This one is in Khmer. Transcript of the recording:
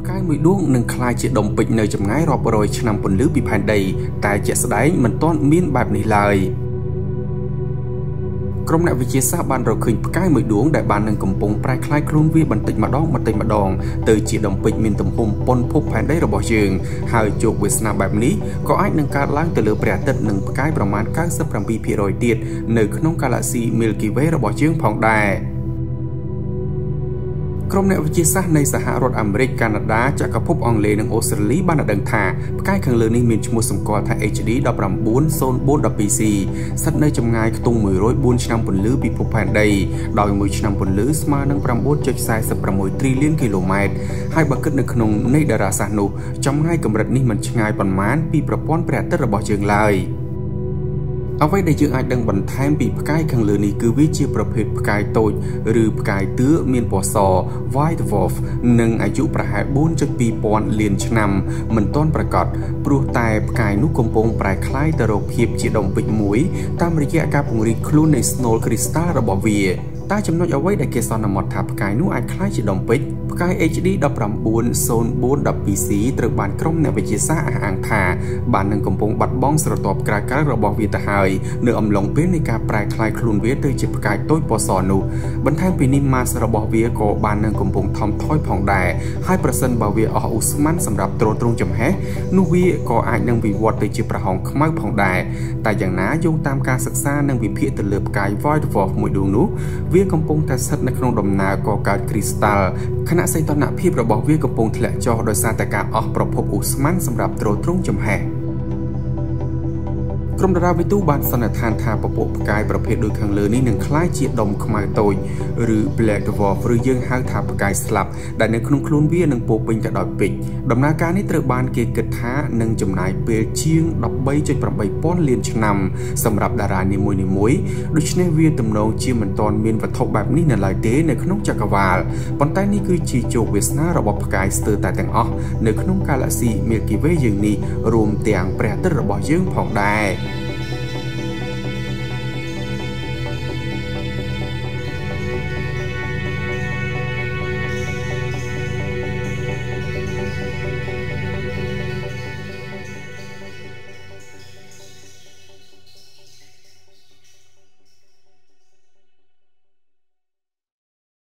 ផ្កាយមួយដួងនឹងคล้ายជាដុំពេជ្រនៅចម្ងាយរាប់រយឆ្នាំពន្លឺពីផែនដីតែជាក់ស្ដែងមិនទាន់មានបែបនេះឡើយក្រុមអ្នកវិទ្យាសាស្ត្របានរកឃើញផ្កាយមួយដួងដែលបាននឹងកំពុងប្រែក្លាយខ្លួនវាបន្តិចម្ដងទៅជាដុំពេជ្រមានទំហំប៉ុនភពផែនដីរបស់យើងហើយជោគវាសនាបែបនេះក៏អាចនឹងកើតឡើងទៅលើព្រះអាទិត្យនិងផ្កាយប្រមាណ 97% ទៀតនៅក្នុងកាឡាក់ស៊ី Milky Way របស់យើងផងដែរក្រុមអ្នកវិទ្យាសាស្ត្រនៃសហរដ្ឋអាមេរិក កាណាដាចក្រភពអង់គ្លេសនិងអូស្ត្រាលីបានដឹងថាផ្កាយខាងលើនេះមានឈ្មោះសម្គាល់ថា HD 190412C ស្ថិតនៅចម្ងាយខ្ទង់104ឆ្នាំពន្លឺពីភពផែនដីដោយមួយឆ្នាំពន្លឺស្មើនឹង 9.46 trillion គីឡូម៉ែត្រហើយបើគិតនៅក្នុងនៃតារាសាស្ត្រនោះចម្ងាយកម្រិតនេះមិនឆ្ងាយប៉ុន្មានពីប្រព័ន្ធព្រះអាទិត្យរបស់យើងឡើយអ្វីដែលយើងអាចដឹងបន្ថែមពីផ្កាយខាងលើនេះគឺវាជាប្រភេទផ្កាយតូចឬផ្កាយទឿមានពណ៌ស White Dwarf និងអាយុប្រហែល 4.2 ពាន់លានឆ្នាំមិនទាន់ប្រកបព្រោះតែផ្កាយនោះកំពុងប្រែក្លាយទៅរកភាពជាដុំពេជ្រមួយតាមរយៈការពង្រីកខ្លួននៃ Snow Crystal របស់វាតែចំណុចអ្វីដែលគេសន្មតថាផ្កាយនោះអាចក្លាយជាដុំពេជ្រផ្កាយ HD 190412C ត្រូវបានក្រុមអ្នកវិទ្យាសាស្ត្រអះអាងថាបាននឹងកំពុងបាត់បង់ស្រទាប់ក្រាលរបស់វាទៅហើយនៅអំឡុងពេលនៃការប្រែក្លាយខ្លួនវាទៅជាផ្កាយតូចពណ៌សនោះបន្ថែមពីនេះម៉ាសរបស់វាក៏បាននឹងកំពុងថមថយផងដែរហើយប្រសិនបើវាអស់ឧស្ម័នសម្រាប់ទ្រទ្រង់ចំហេះនោះវាក៏អាចនឹងវិវត្តទៅជាប្រហោងខ្មៅផងដែរតែយ៉ាងណាយោងតាមការសិក្សានិងវិភាគទៅលើផ្កាយ White Dwarf មួយដួងនោះវាកំពុងតែស្ថិតនៅក្នុងដំណើរកកើតគ្រីស្តាល់ខណៈសីតុណ្ហភាពរបស់វាកំពុងធ្លាក់ចុះដោយសារតែការអស់ប្រភពឧស្ម័នសម្រាប់ទ្រទ្រង់ចំហេះក្រុមតារាវិទូបានសន្និដ្ឋានថាពពួកផ្កាយប្រភេទដូចខាងលើនេះនឹងคล้ายជាដុំខ្មៅតូចឬ Black Dwarf ឬយើងហៅថាផ្កាយស្លាប់ដែលនៅក្នុងខ្លួនវានឹងពោពេញទៅដោយពេជ្រដំណើរការនេះត្រូវបានគេគិតថានឹងចំណាយពេលជាង 13.8 ពាន់លានឆ្នាំសម្រាប់តារានីមួយៗដូច្នេះវាទំនងជាមិនទាន់មានវត្ថុបែបនេះនៅឡើយទេនៅក្នុងចក្រវាឡប៉ុន្តែនេះគឺជាជោគវាសនារបស់ផ្កាយស្ទើរតែទាំងអស់នៅក្នុងកាឡាក់ស៊ី Milky Way យើងនេះរួមទាំងព្រះអាទិត្យរបស់យើងផងដែរ